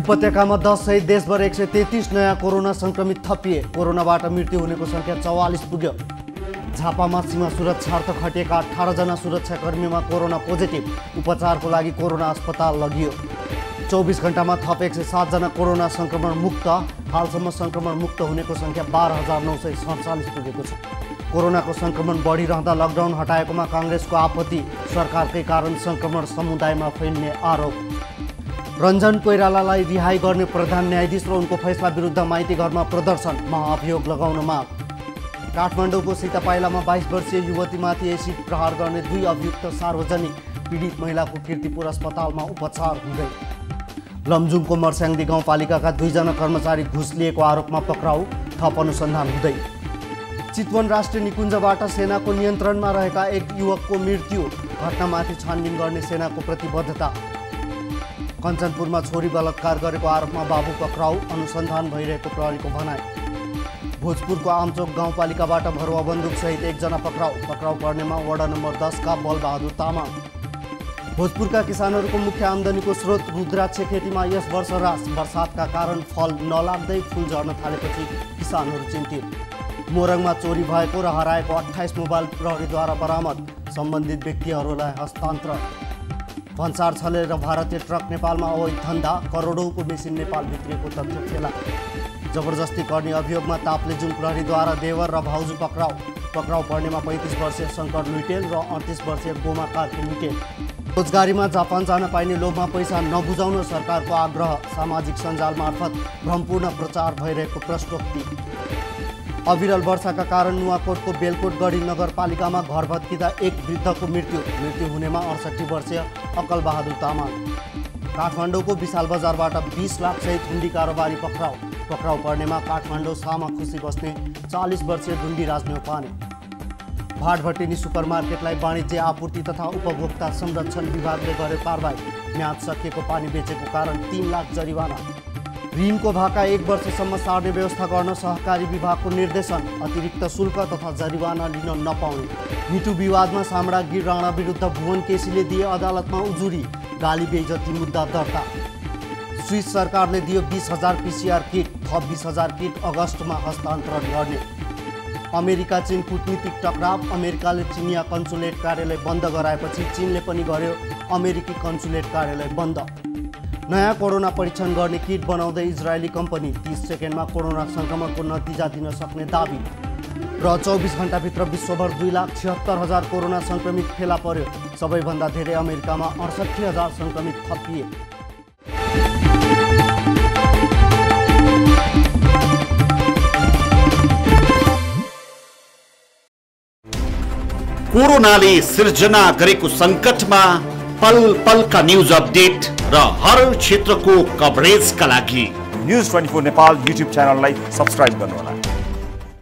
उपत्यकामा 10 सहित देशभर 133 नयाँ कोरोना संक्रमित थपिए। कोरोनाबाट मृत्यु हुनेको संख्या 44 पुग्यो। झापामा सीमा सुरक्षार्थ खटिएका 18 जना सुरक्षाकर्मीमा कोरोना पोजिटिभ। उपचारको लागि कोरोना अस्पताल लगियो। 24 घण्टामा थप 107 जना कोरोना संक्रमण मुक्त। हालसम्म संक्रमण मुक्त हुनेको संख्या 12,947 पुगेको छ। कोरोनाको संक्रमण बढिरहँदा लकडाउन हटाएकोमा कांग्रेसको आपत्ति। सरकारकै कारण संक्रमण समुदायमा फैलिने आरोप। रञ्जन कोइरालालाई रिहाई गर्ने प्रधान न्यायाधीश र उनको फैसला विरुद्ध माइती घरमा प्रदर्शन। महाअभियोग लगाउन माग। काठमाडौँको सीतापाइलामा 22 वर्षीय युवतीमाथि एसिड प्रहार गर्ने 2 अभियुक्त सार्वजनिक। पीडित महिलाको कीर्तिपुर अस्पतालमा उपचार हुँदै। लमजुङको मर्स्याङ्दी गाउँपालिकाका 2 जना कर्मचारी घुस लिएको आरोपमा पक्राउ। थप अनुसन्धान हुँदै। चितवन राष्ट्रिय निकुञ्जबाट सेनाको नियन्त्रणमा रहेका एक युवकको मृत्यु। घटनामाथि छानबिन गर्ने सेनाको प्रतिबद्धता। कञ्चनपुरमा छोरी बलात्कार गरेको आरोपमा बाबु पक्राउ। अनुसन्धान भइरहेको प्रहरीको भनाइ। भोजपुरको आमचोक गाउँपालिकाबाट भरुवा बन्दुकसहित 1 जना पक्राउ। पक्राउ पर्नेमा वडा नम्बर 10 का बलबहादुर तामाङ। भोजपुरका किसानहरूको मुख्य आमदनीको स्रोत रुद्राक्ष खेतीमा यस वर्ष ह्रास। बर्सातका कारण फल नलाग्दै फुल झर्न थालेपछि किसानहरू चिन्तित। मोरङमा चोरी भएको र हराएको 28 मोबाइल प्रहरीद्वारा बरामद। सम्बन्धित व्यक्तिहरूलाई हस्तान्तरण। भन्सार छलेर भारतीय ट्रक नेपालमा अवैध धन्दा। करोडौँको मेसिन नेपाल भित्रिएको तथ्य फेला। जबरजस्ती गर्ने अभियोगमा ताप्लेजुङ प्रहरीद्वारा देवर र भाउजू पक्राउ। पक्राउ पर्नेमा 35 वर्षीय शङ्कर लुइटेल र 38 वर्षीय गोमा कार्की लुइटेल। रोजगारीमा जापान जान पाइने लोभमा पैसा नबुझाउन सरकारको आग्रह। सामाजिक सञ्जाल मार्फत भ्रमपूर्ण प्रचार भइरहेको प्रश्नोक्ति। अविरल वर्षाका कारण नुवाकोटको बेलकोटगढी नगरपालिकामा घर भत्किँदा एक वृद्धको मृत्यु हुनेमा 68 वर्षीय अकल बहादुर तामाङ। काठमाडौँको विशाल बजारबाट 20 लाख सहित हुन्डी कारोबारी पक्राउ पर्नेमा काठमाडौँ सामा खुसी बस्ने 40 वर्षीय डुन्डी राजनेउपाने। भाटभट्टिनी सुपरमार्केटलाई वाणिज्य आपूर्ति तथा उपभोक्ता संरक्षण विभागले गर्यो कारबाही। म्याद सकिएको पानी बेचेको कारण 3 लाख जरिवाना। ऋणको भाका 1 वर्षसम्म सार्ने व्यवस्था गर्न सहकारी विभागको निर्देशन। अतिरिक्त शुल्क तथा जरिवाना लिन नपाउने। मिटु विवादमा सामडागिर राणा विरुद्ध भुवन केसीले दिए अदालतमा उजुरी। गाली बेइज्जती मुद्दा दर्ता। स्विस सरकारले दियो 20,000 PCR किट। थप 20,000 किट अगस्तमा हस्तान्तरण गर्ने। अमेरिका चीन कूटनीतिक टकराव। अमेरिकाले चिनिया कन्सुलेट कार्यालय बन्द गराएपछि चीनले पनि गर्यो अमेरिकी कन्सुलेट कार्यालय बन्द। नयाँ कोरोना परीक्षण गर्ने किट बनाउँदै इजरायली कम्पनी। 30 सेकेन्डमा कोरोना संक्रमणको नतिजा दिन सक्ने दाबी। र 24 घण्टाभित्र विश्वभर 2,76,000 कोरोना संक्रमित फेला पर्यो। सबैभन्दा धेरै अमेरिकामा 68,000 संक्रमित थपिए। कोरोनाले सिर्जना गरेको संकटमा पल पलका न्यूज अपडेट र हर क्षेत्रको कभरेजका लागि न्यूज 24 नेपाल युट्युब च्यानललाई सब्स्क्राइब गर्नुहोला।